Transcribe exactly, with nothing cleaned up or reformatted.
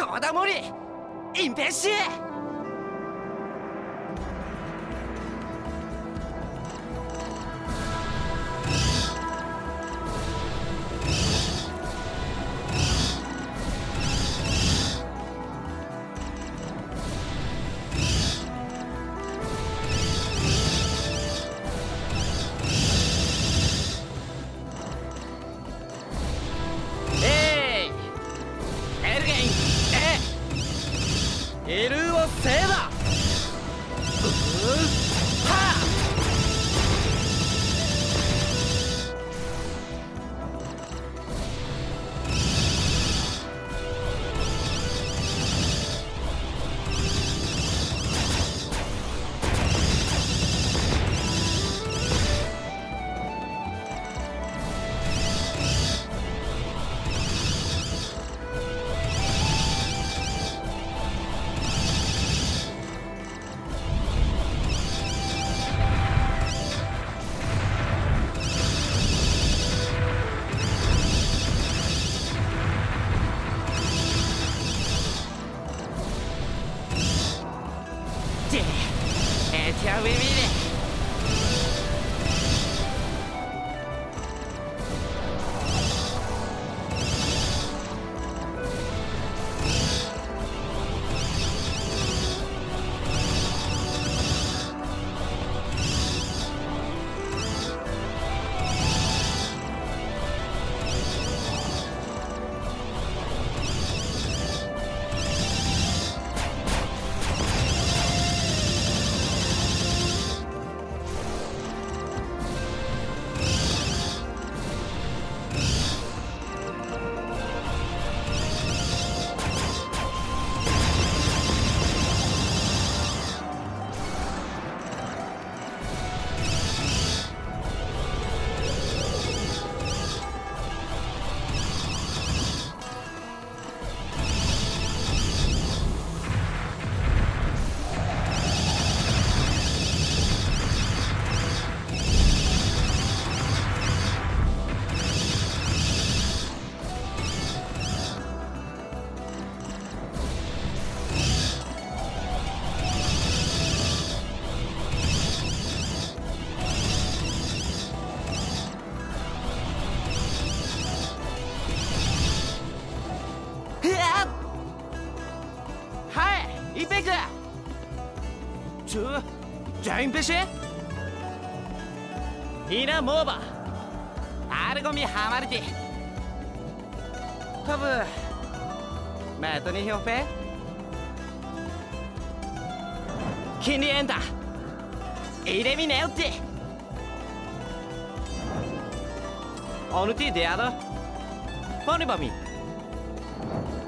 川田森インペッシーエルーをセーバーエティアウィビーでインペックちょじゃあインペッシュヒナモーバーアルゴミハマルティ多分マトニヒョンペキンリエンタイレミネオッティオヌティデアドフォニバミ